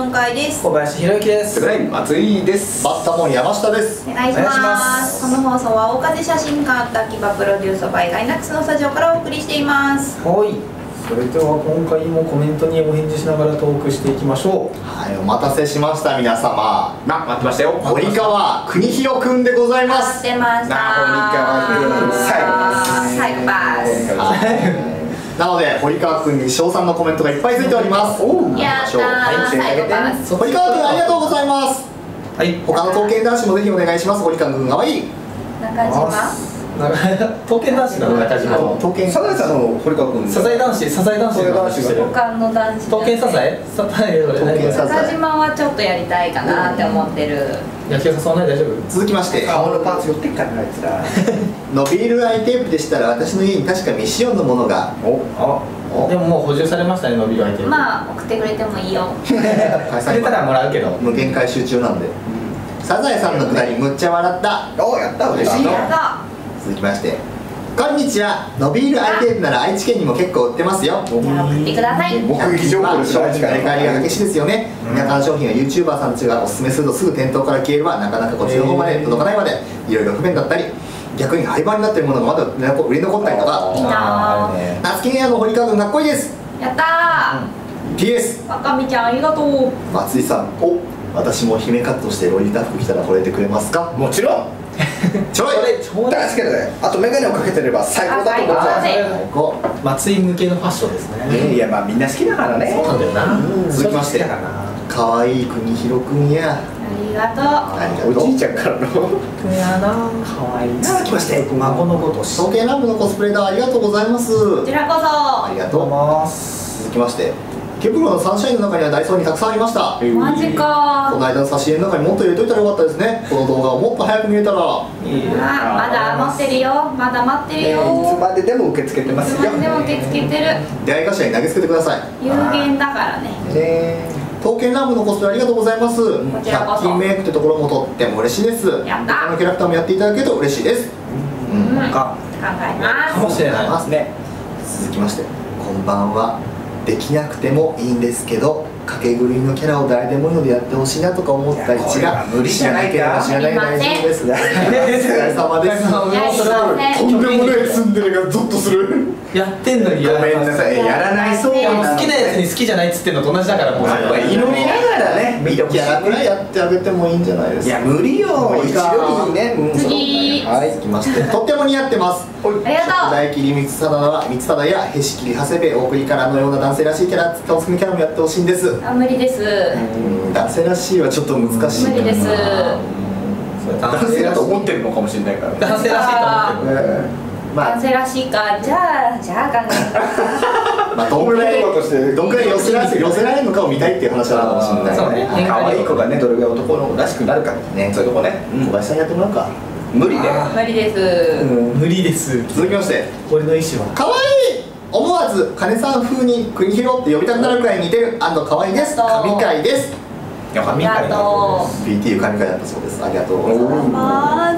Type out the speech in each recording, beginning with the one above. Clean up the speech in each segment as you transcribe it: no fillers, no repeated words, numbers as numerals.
門会です。 小林弘之です。 松井です。 バッタモン山下です。 お願いします。この放送は大風写真家滝場プロデュースバイガイナックスのスタジオからお送りしています。 はい。それでは今回もコメントにお返事しながらトークしていきましょう。 はい、お待たせしました皆様。 待ってましたよ。 堀川邦弘くんでございます。 待ってました。 堀川くん最後パス。 なので堀川くんに賞賛のコメントがいっぱいついております。 やったー。最後パス。 堀川くんありがとうございます。 はい。 他の刀剣男子もぜひお願いします。堀川くんかわいい。 中島。 刀剣男子の中島。 刀剣。 サザエさんの堀川くん。 サザエ男子の話してる。 他の男子。 刀剣サザエ？ 刀剣サザエ。 中島はちょっとやりたいかなって思ってる。 野球誘わない大丈夫？ 続きまして。 顔のパーツ寄ってっからなあいつら。 伸びるアイテープでしたら私の家に確か未使用のものが。 でももう補充されましたね、伸びるアイテム。 まあ送ってくれてもいいよ。 くれたらもらうけど。 無限回収中なんで。サザエさんのくだりむっちゃ笑った。 おやった嬉しい。 やだ。 続きまして。こんにちは。伸びるアイテープなら愛知県にも結構売ってますよ。 じゃあ送ってください。 目撃情報です。 商品の入れ替わりが激しいですよね。田舎の商品は YouTuber さんたちがおすすめするとすぐ店頭から消えるはなかなかこっちの方まで届かないまでいろいろ不便だったり、逆に廃盤になっているものがまだ売れ残ったりとか。 いいなー。夏木屋の堀川君かっこいいです。 やったー。PS。 若見ちゃんありがとう。 松井さん、私も姫カットしてロリータ服着たら惚れてくれますか？ もちろん。 ちょい。 確かにね。あとメガネをかけてれば最高だと思っ最高。 松井向けのファッションですね。 いやまあみんな好きだからね。 そうなんだよな。 続きまして、可愛い国広くんや。 ありがとう。 ありがとう。 おじいちゃんからの。 やな、可愛い。 続きまして、 孫のごとし。 刀剣乱舞のコスプレだ。ありがとうございます。 こちらこそ。 ありがとう。続きまして、ケプロのサンシャインの中にはダイソーにたくさんありました。 マジか。 この間の差し入れの中にもっと入れといたらよかったですね。この動画をもっと早く見れたら。 まだ待ってるよ。まだ待ってるよ。 いつまででも受け付けてますよ。 いつまででも受け付けてる。 出会い頭に投げつけてください。 有限だからね。 刀剣乱舞のコスプレありがとうございます。 ちらこそ 100均メイクってところもとっても嬉しいです。 やった他のキャラクターもやっていただけると嬉しいです。 考えます。 かもしれないますね。続きまして、こんばんは。できなくてもいいんですけど、掛け狂いのキャラを誰でもいいのでやってほしいなとか思ったりちが無理じゃないか。 知らない大丈夫です。お疲れ様です。とんでもないツンデレがゾッとする。 やってんのにごめんなさい。やらないそう好な。 きなやつに好きじゃないっつってんのと同じだからもう。 祈りながらね。見てほしい。 キャラくらいやってあげてもいいんじゃないですか。 いや無理よ。一度にね。 次。 はい、続きまして、とっても似合ってます。 ありがとう。 大切光貞やへしきり長谷部大栗からのような男性らしいキャラ、顔つきのキャラもやってほしいんです。 あ、無理です。 男性らしいはちょっと難しい。 無理です。 男性だと思ってるのかもしれないから。 男性らしいと思ってる。 男性らしいか。じゃあ考えまあどんくらい寄せられるのかを見たいっていう話なのかもしれない。 そうね。 可愛い子がねどれぐらい男の子らしくなるかね。そういうとこね。 小林さんやってもらうか。 無理で。 無理です。 無理です。 続きまして、 俺の意思は。 可愛い。思わず金さん風に国広って呼びたくなるくらい似てる可愛いです。神回です。 ありがとう。 BTU 神回だったそうです。ありがとうございます。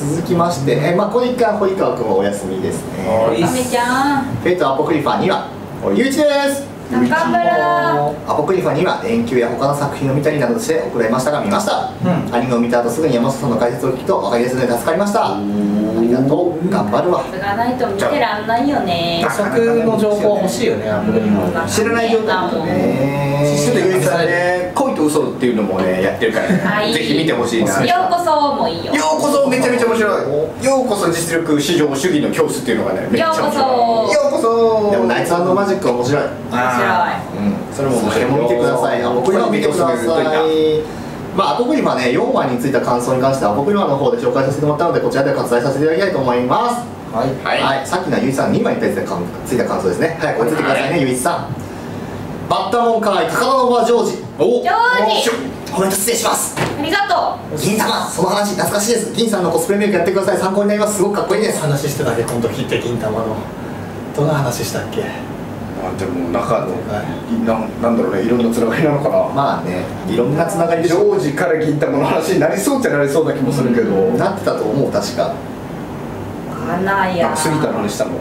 続きまして、これ一回堀川君はお休みですね。 あめちゃん。 フェイトアポクリファにはゆういちです。 中村。 アポクリファには連休や他の作品を見たりなどして送られましたが見ました。アニメを見た後すぐに山下さんの解説を聞くと分かりやすいので助かりました。ありがとう。頑張るわ。 それがないと見てらんないよね。 加速の情報欲しいよね。 知らない状態だね。恋と嘘っていうのもねやってるからね。ぜひ見てほしいな。 ようこそもいいよ。 ようこそめちゃめちゃ面白い。ようこそ実力至上主義の教室っていうのがねめっちゃ面白い。ようこそ。 でもナイツ&マジック面白い。 面白い。 それも面白い。 も見てください。アポクリファ見てください。アポクリファね、4話についた感想に関してはアポクリファの方で紹介させてもらったのでこちらで割愛させていただきたいと思います。はい。さっきのゆいさん2話についた感想ですね。はい、追いついてくださいね、ゆいさん。バッタモン会高田馬場ジョージ。 ジョージ。 コメント失礼します。 ありがとう。 銀玉、その話懐かしいです。銀さんのコスプレメイクやってください。参考になります。すごくかっこいいです。 話してたね、この時って銀玉の。どんな話したっけ？ でも中のなんだろうね、いろんなつながりなのかな。 まあね、いろんなつながりでジョージから銀玉の話になりそうっちゃなりそうな気もするけど、 なってたと思う。確かわかんないや。 杉田の話したの。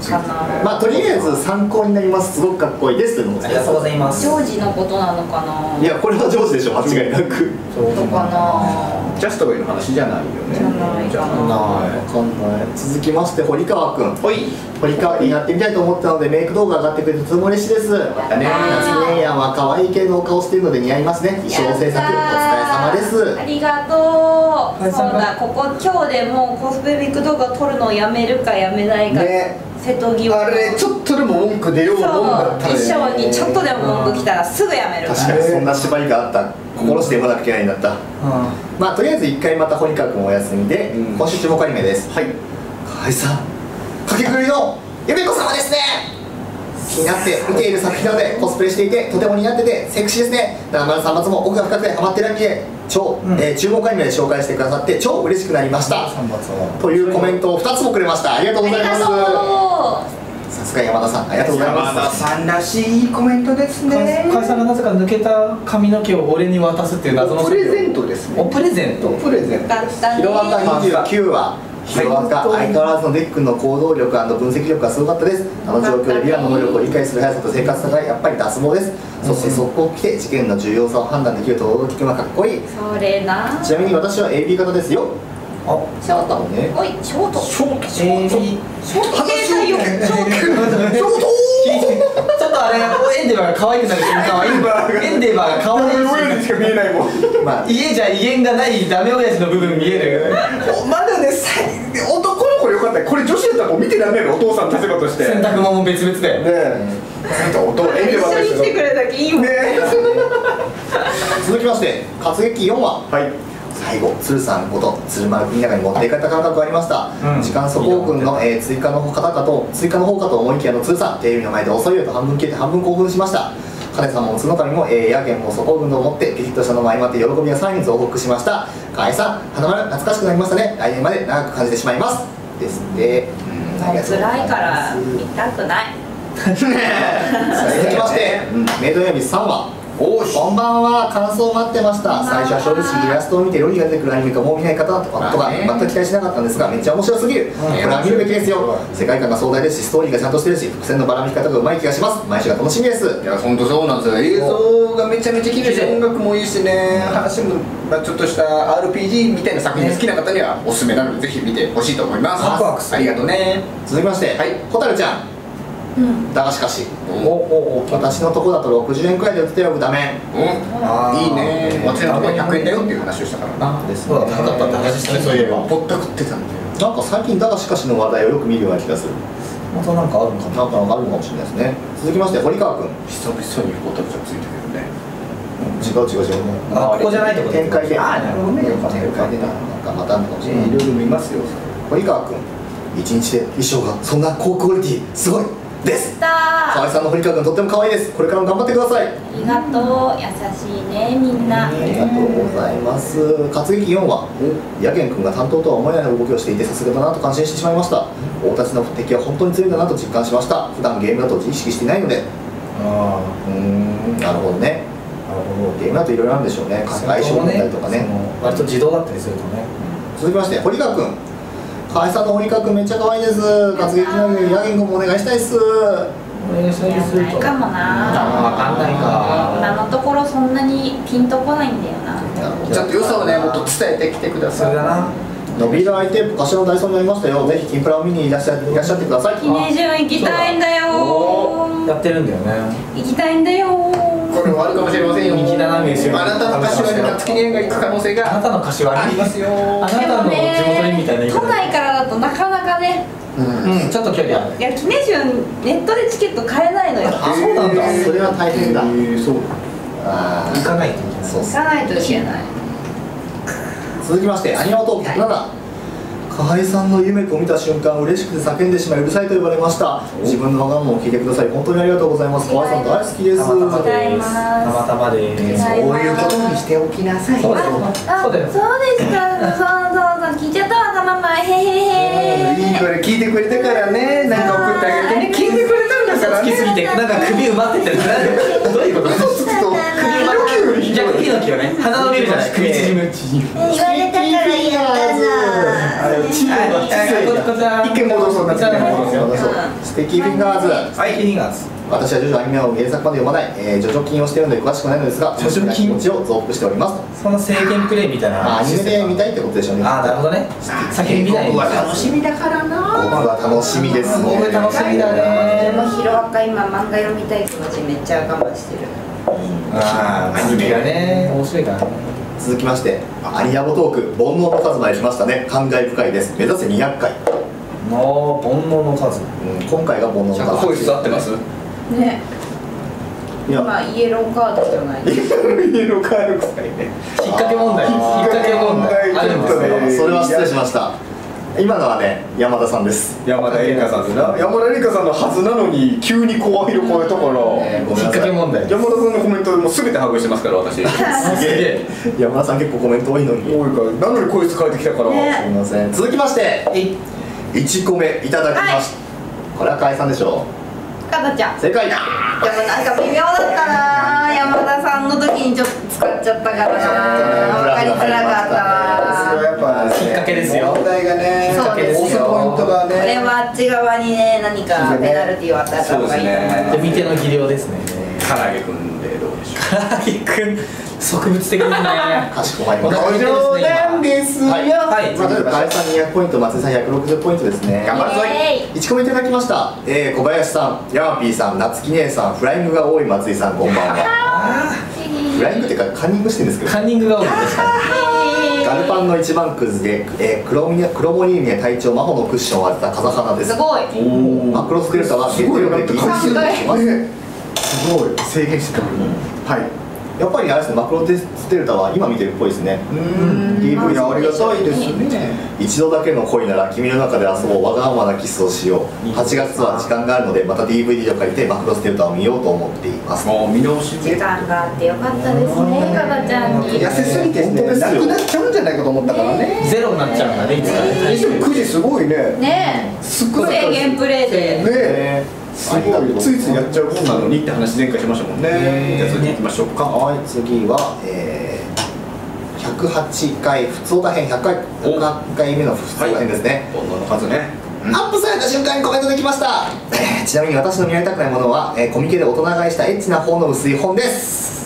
ついてるね。 まあとりあえず参考になります。すごくかっこいいですというのも。 ありがとうございます。 ジョージのことなのかな。 いやこれは上手でしょ、間違いなく。 そうかな。 ジャストウェイの話じゃないよね。 じゃないかな。 わかんない。続きまして堀川君。 ほい。 堀川君やってみたいと思ったのでメイク動画上がってくれてとても嬉しいです。 だね。 夏姉やんは可愛い系のお顔しているので似合いますね。衣装制作お疲れ様です。 ありがとう。そうだ、ここ今日でもうコスプレメイク動画撮るのをやめるかやめないか。 ね。 瀬戸際。 あれちょっとでも文句出ようもんだったらね。 衣装にちょっとでも文句きたらすぐやめる。 確かにそんな縛りがあった。心して読まなきゃいけないんだった。まあとりあえず一回また堀川君お休みで、今週注目アニメです。 はい。 河合さん、かけくぐりのゆめこ様ですね。気になって見ている作品なのでコスプレしていてとても似合っててセクシーですね。中村さん松も奥が深くてハマってるアニメで超、注目アニメで紹介してくださって超嬉しくなりましたというコメントを2つもくれました。ありがとうございます。さすが山田さん、ありがとうございます。 山田さんらしいいいコメントですね。 河合さんがなぜか抜けた髪の毛を俺に渡すっていう謎のプレゼントですね。 おプレゼント。 プレゼント。 だったね。 ヒロアカ29話ヒロアカ相変わらずのデックの行動力&分析力がすごかったです。あの状況でヴィランの能力を理解する速さと正確さがやっぱり脱毛です。そして速攻来て事件の重要さを判断できると驚きくんはかっこいい。 それな。 ちなみに私は AB 型ですよ。 ショート。 ね。 おい、ショート。 ショート。 ショート系だよ。ショート。 ちょっとあれエンデバーが可愛くなる瞬間はエンデバーが可愛いしか見えないもん。 まあ家じゃ威厳がないダメ親父の部分見える。 まだね、男の子よかった。これ女子だったらもう見てらんねえの、お父さん立場として。 洗濯物も別々だよ。 ねえ。 一緒に来てくれただけいいもんね。 続きまして活劇4話。 はい。 最後鶴さんこと鶴丸君の中に持っていかれた感覚がありました。時間速報君の追加の方かと思いきやの鶴さん、テレビの前で遅いよと半分消えて半分興奮しました。金さんも角上もヤーゲンも速報軍を持ってピリッとしたのも相まって喜びがさらに増幅しました。河合さん、花丸懐かしくなりましたね。来年まで長く感じてしまいますですって。 もう辛いから見たくない。 続きましてメイドイヤビ3話。こんばんは、感想を待ってました。最初は正直イラストを見てロリが出てくるアニメかもう見ない方とか全く期待しなかったんですが、めっちゃ面白すぎる。これは見るべきですよ。世界観が壮大ですし、ストーリーがちゃんとしてるし、伏線のばらまき方がうまい気がします。毎週が楽しみです。 いや、本当そうなんですよ。映像がめちゃめちゃ綺麗で音楽もいいしね、話もちょっとした RPG みたいな作品好きな方にはおすすめなのでぜひ見てほしいと思います。ありがとうね。 続きまして、ホタルちゃん。だがしかし私のとこだと60円くらいで売ってたよ、ダメ。 いいね。私のとこ100円だよっていう話をしたからな。 そうだ、高かったって話したね、そういえば。 ぼったくってたんだよ。 なんか最近だがしかしの話題をよく見るような気がする。 またなんかあるのかな。 なんかあるかもしれないですね。続きまして堀川君。 久々にホタルちゃんついてるよね。 違うあ、ここじゃないとこ展開で、 あ、なるほどね。 展開でなんかまたあるのかもしれない。 いろいろ見ますよ。 堀川君、一日で衣装がそんな高クオリティすごいです。河合さんの堀川君とっても可愛いです。これからも頑張ってください。 ありがとう、優しいねみんな。 ありがとうございます。活劇4話、ヤゲン君が担当とは思えない動きをしていてさすがだなと感心してしまいました。大たちの敵は本当に強いんだなと実感しました。普段ゲームだと意識していないので。なるほどね。ゲームだといろいろあるんでしょうね。相性だったりとかね。 割と自動だったりするとね。 続きまして堀川君。河合さんの堀川君めっちゃ可愛いです。活劇のヤゲン君もお願いしたいっす。 お願いしたいですないかもな。 分かんないか。 今のところそんなにピンとこないんだよな。 ちょっと良さをね、もっと伝えてきてください。 それだな。 伸びるアイテム柏のダイソーにありましたよ。ぜひキンプラを見にいらっしゃってください。 記念順行きたいんだよ。 やってるんだよね。 行きたいんだよ。 これもあるかもしれませんよ。 人気だなですよ。 あなたの柏に夏記念が行く可能性があなたの柏ありますよ。 あなたの地元にみたいな言い方。 都内からだとなかなかね。 ちょっと距離ある。 いや、記念順ネットでチケット買えないのよ。 あ、そうなんだ。 それは大変だ。 そう。 行かないといけない。 行かないといけない。 続きましてアニマトーク107。河合さんの夢子を見た瞬間嬉しくて叫んでしまいうるさいと言われました。自分のわがままを聞いてください。本当にありがとうございます。河合さん大好きです。 たまたまです。たまたまです。 そういうことにしておきなさい。 そうだよ。 そうですか。そう聞いちゃったわ、ママ。へへへ。 いいこれ聞いてくれたからね、なんか送ってあげてね、聞いてくれたんだからつきすぎてなんか首埋まっててどういうこと？ 嘘つくと首埋まってる。逆ピノキオね。鼻伸びるじゃない。首縮む。 言われたからやったな。 あれチームの知性が一見戻そうなっちゃう。 ステキフィンガーズ。 はい、フィンガーズ。 私はジョジョアニメを原作まで読まない、ジョジョ菌をしているので詳しくないのですが、ジョジョ気持ちを増幅しております。 その制限プレイみたいな。 アニメで見たいってことでしょうね。 ああ、なるほどね。先に見ない。 僕は楽しみだからな。 僕は楽しみですね。 僕楽しみだね。 でもヒロアカ今漫画読みたい気持ちめっちゃ我慢してる。 ああ、アニメがね、面白いからね。 続きまして、アニラボトーク、煩悩の数まで来ましたね。感慨深いです。目指せ200回。 もう煩悩の数。 今回が煩悩の数。 100個合ってます？ ね。 いや今イエローカードじゃない。 イエローカード臭いね。 引っ掛け問題。引っ掛け問題。あるんですよ。 それは失礼しました。今のはね、山田さんです。 山田恵梨香さんですな。山田恵梨香さんのはずなのに急にこういうところ。 引っ掛け問題。 山田さんのコメントもすべて把握してますから私。 すげえ。 山田さん結構コメント多いのに。 多いからなのにこいつ帰ってきたから。 すみません。続きまして、1個目いただきました。これは解散でしょう。 かたちゃん。 正解。 でもなんか微妙だったな。山田さんの時にちょっと使っちゃったからな。分かりづらかったな。 やっぱきっかけですよ。 問題がね。 そうですよ。 押すポイントがね。 これはあっち側にね何かペナルティーを与えた方がいいと思います。 見ての技量ですね。 唐揚げくんでどうでしょう。 唐揚げくん植物的ですね。 かしこまりました。 お冗談ですよ。 はい。 はい。 まあ、とりあえず解散200ポイント、松井さん160ポイントですね。 頑張るぞい。 1個目いただきました。小林さん、ヤマピーさん、夏木姉さん、フライングが多い松井さん、こんばんは。フライングっていうかカンニングしてるんですけど。 カンニングが多いですか。 ガルパンの一番くずで、黒モリーミア隊長魔法のクッションを当てた風花です。 すごい。 マクロスデルタは限定力でギリギリできます。 すごい制限してたのに。はい。 やっぱりあれですね、マクロスデルタは今見てるっぽいですね。 DV ありがたいですね。 一度だけの恋なら君の中で遊ぼう、わがままなキスをしよう。8月は時間があるのでまた DVD を借りてマクロスデルタを見ようと思っています。 もう見直し時間があってよかったですね、かなちゃんに。 痩せすぎてね、なくなっちゃうんじゃないかと思ったからね。 ゼロになっちゃうんだね。いつかね。 にしても9時すごいね。 ね少ない制限プレイで。 ね。すごいついついやっちゃうもんなのにって話前回しましたもんね。じゃあ次行きましょうか。 はい、次は、108回普通打編108回目の普通打編ですね。 煩悩の数ね。 アップされた瞬間にコメントできました。ちなみに私の見られたくないものは、コミケで大人買いしたエッチな方の薄い本です。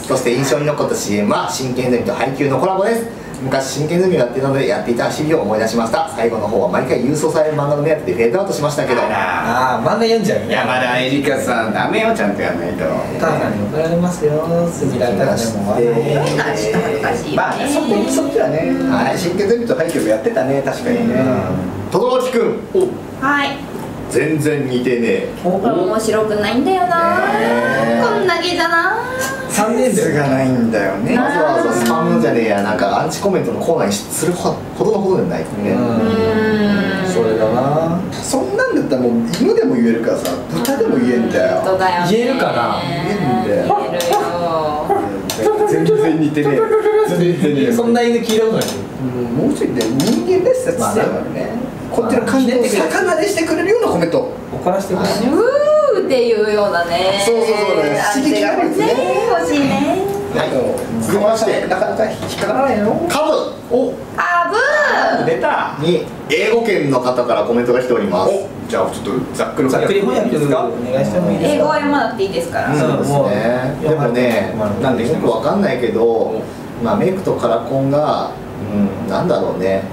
そして印象に残った CM は真剣ゼミと配給のコラボです。昔真剣ゼミをやっていたのでやっていた日々を思い出しました。最後の方は毎回郵送される漫画の目当てでフェードアウトしましたけど、 ああ、漫画読んじゃうね。 山田恵梨香さんダメよ、ちゃんとやんないと。 お母さんに怒られますよ。見られたらね、もうちょっと恥ずかしいよね。 まあね、そっちはね。はい、真剣ゼミと配給もやってたね、確かにね。 轟くん、 はい。 全然似てねえ。 これ面白くないんだよな。こんだけじゃな。 3年質がないんだよね。 わざわざスパムじゃねえや、なんかアンチコメントのコーナーにするほどのことでもないね。 それだな。 そんなんだったらもう犬でも言えるからさ、豚でも言えんだよ。 言えるかな。 言えんだよ。 言えるよ。 全然似てねえ。 そんな犬聞いたことない。 もうちょいね、人間らしさ伝わるね。こっちの感情を逆なでしてくれるようなコメント。 怒らせてくれ。 うーっていうようなね。 そうね。刺激が欲しいね。 欲しいね。 はい、続きましてなかなか引っかからないよ。 カブカブー。 出た。 に英語圏の方からコメントが来ております。 じゃあちょっとざっくりざっくり翻訳ですか。お願いしてもいいですか。 英語は読まなくていいですから。 そうですね。でもね、 なんでよくわかんないけど、まあメイクとカラコンが、なんだろうね。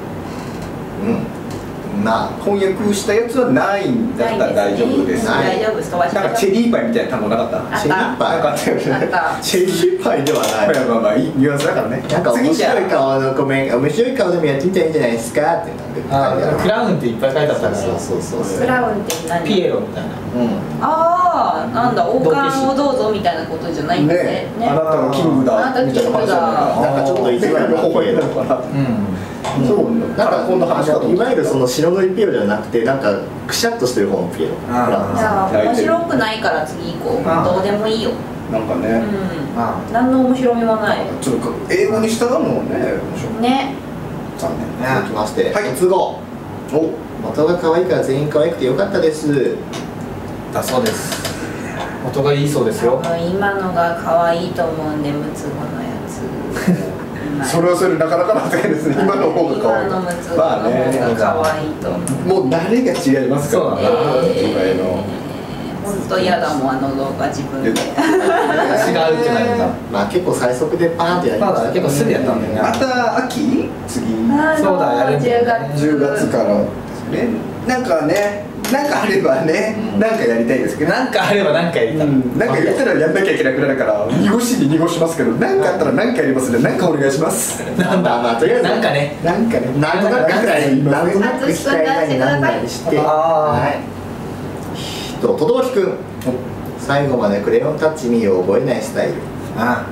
まあ翻訳したやつはないんだったら大丈夫です。 大丈夫です。飛ばしなんかチェリーパイみたいな単語なかった。 チェリーパイ。 なかったよね。 チェリーパイではない。 まあまあいいニュアンスだからね。 なんか面白い顔のコメント、面白い顔でもやってみたらいいんじゃないですかってクラウンっていっぱい書いてあったから。 そうクラウンって何？ ピエロみたいな。 ああ、なんだ、王冠をどうぞみたいなことじゃないんですね。 あなたのキングだ。 あなたキングだ。 なんかちょっと意地悪な声なのかな。そうなんか今度話だといわゆるその白塗りピエロじゃなくてなんかくしゃっとしてる方のピエロ。 じゃあ面白くないから次行こう。どうでもいいよ。 なんかね。 何の面白みもない。 ちょっと英語にしたのもね面白い。 ね。 残念。 続きまして突語。元が可愛いから全員可愛くてよかったです。 だそうです。 音がいいそうですよ。 今のが可愛いと思うんで、ムツゴのやつ。 それはそれなかなかな発言ですね。今の方が可愛い。 今のムツゴの方が可愛いと思う。 もう誰が違いますから。 そうだな。 本当嫌だもん、あの動画自分で。違うってなるんだ。 まあ結構最速でパーンってやりましたね。 結構すぐやったんだよね。 また秋次そうだ、やるんだよね。 10月からですね。なんかね、なんかあればね、なんかやりたいですけど、 なんかあればなんかやりたい。 なんか言ったらやんなきゃいけなくなるから濁しに濁しますけど、なんかあったらなんかやりますね。なんかお願いします。 なんだ、 まあとりあえずなんかね、 なんかね、 なんとなくくらい、なんとなく控えたりなんなりして、はい。と轟くん、最後までクレヨンタッチミーを覚えないスタイル。 ああ、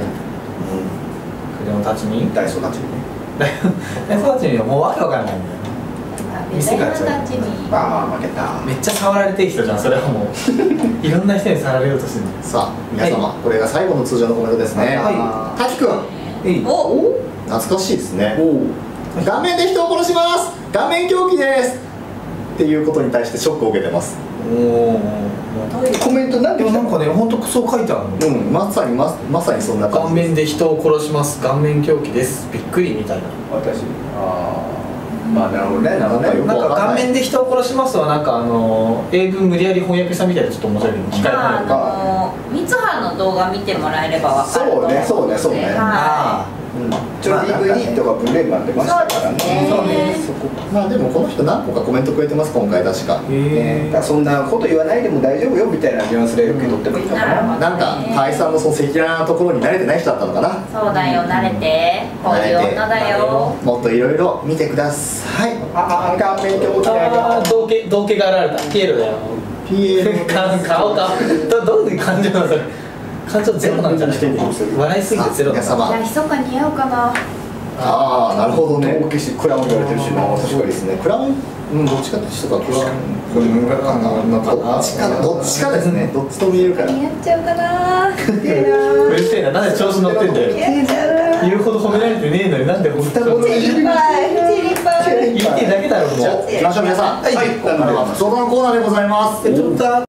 クレヨンタッチミー、 ダイソータッチミーね。 ダイソータッチミーはもうわけわかんないんだよ。 店がちゃう。 ああ、負けた。 めっちゃ触られてる人じゃん、それはもう。いろんな人に触られようとしてる。 さあ皆様、これが最後の通常のコメントですね。滝くん、 お、 懐かしいですね。顔面で人を殺します、顔面狂気ですっていうことに対してショックを受けてます。 コメントなんでもなんかね、本当クソ書いてあるの。 まさにそんな感じ。 顔面で人を殺します、顔面狂気です、びっくりみたいな。 私、まあなるほどね。 なんか顔面で人を殺しますはなんか英文無理やり翻訳したみたいでちょっと面白いけど、機械翻訳か。 三葉の動画見てもらえればわかると思う。 そうね。ちょ DVD とかブレーマン出ましたからね。 そうね。 まあでもこの人何個かコメントくれてます、今回確か。 そんなこと言わないでも大丈夫よみたいなニュアンスで受け取ってもいいかな。 なんか河合さんのその赤裸々なところに慣れてない人だったのかな。 そうだよ、慣れて。こういう女だよ。 もっといろいろ見てください。 顔面狂気だよ。 道化が現れた。ピエロだよ。 ピエロ顔どういう感情なのそれ。感情ゼロなんじゃない？笑いすぎてゼロだ。 じゃあ密かに似合うかな。 ああ、なるほどね。 クラウン言われてるしな。 確かにですね。クラウン、どっちかって人がクラウン、どっちかですね。どっちと見えるから。 似合っちゃうかな。 うるせえな、なんで調子乗ってんだよ。言うほど褒められてねえのになんで褒めたの？言ってだけだろもう。 じゃあ行きましょう皆さん。はい。相談のコーナーでございます。